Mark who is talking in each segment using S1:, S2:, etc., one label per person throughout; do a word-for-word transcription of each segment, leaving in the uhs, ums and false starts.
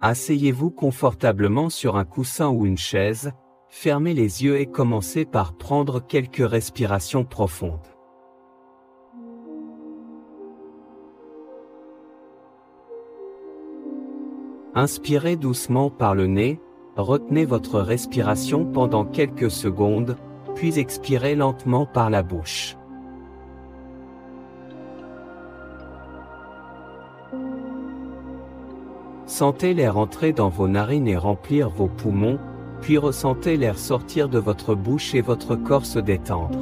S1: Asseyez-vous confortablement sur un coussin ou une chaise, fermez les yeux et commencez par prendre quelques respirations profondes. Inspirez doucement par le nez, retenez votre respiration pendant quelques secondes, puis expirez lentement par la bouche. Sentez l'air entrer dans vos narines et remplir vos poumons, puis ressentez l'air sortir de votre bouche et votre corps se détendre.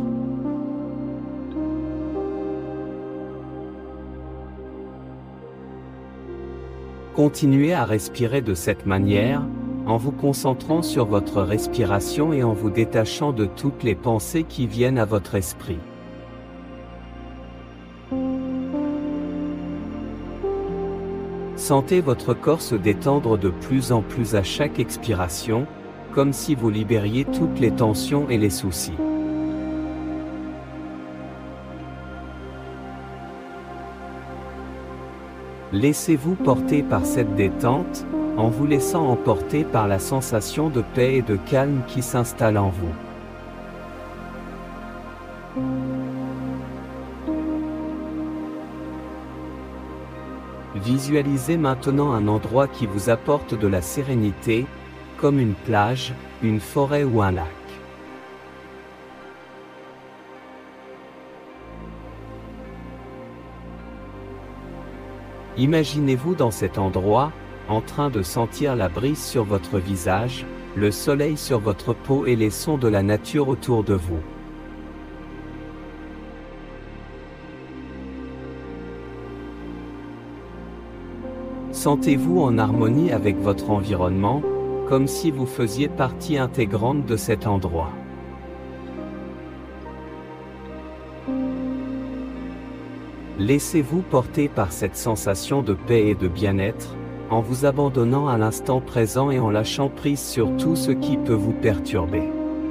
S1: Continuez à respirer de cette manière, en vous concentrant sur votre respiration et en vous détachant de toutes les pensées qui viennent à votre esprit. Sentez votre corps se détendre de plus en plus à chaque expiration, comme si vous libériez toutes les tensions et les soucis. Laissez-vous porter par cette détente, en vous laissant emporter par la sensation de paix et de calme qui s'installe en vous. Visualisez maintenant un endroit qui vous apporte de la sérénité, comme une plage, une forêt ou un lac. Imaginez-vous dans cet endroit, en train de sentir la brise sur votre visage, le soleil sur votre peau et les sons de la nature autour de vous. Sentez-vous en harmonie avec votre environnement, comme si vous faisiez partie intégrante de cet endroit. Laissez-vous porter par cette sensation de paix et de bien-être, en vous abandonnant à l'instant présent et en lâchant prise sur tout ce qui peut vous perturber.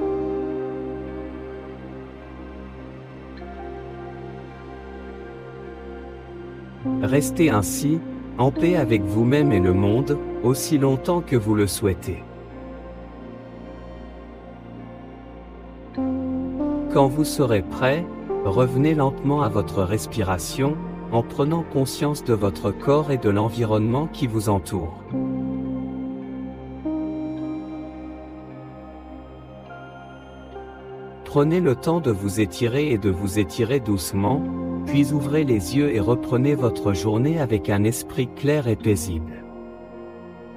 S1: Restez ainsi, en paix avec vous-même et le monde, aussi longtemps que vous le souhaitez. Quand vous serez prêt, revenez lentement à votre respiration, en prenant conscience de votre corps et de l'environnement qui vous entoure. Prenez le temps de vous étirer et de vous étirer doucement, puis ouvrez les yeux et reprenez votre journée avec un esprit clair et paisible.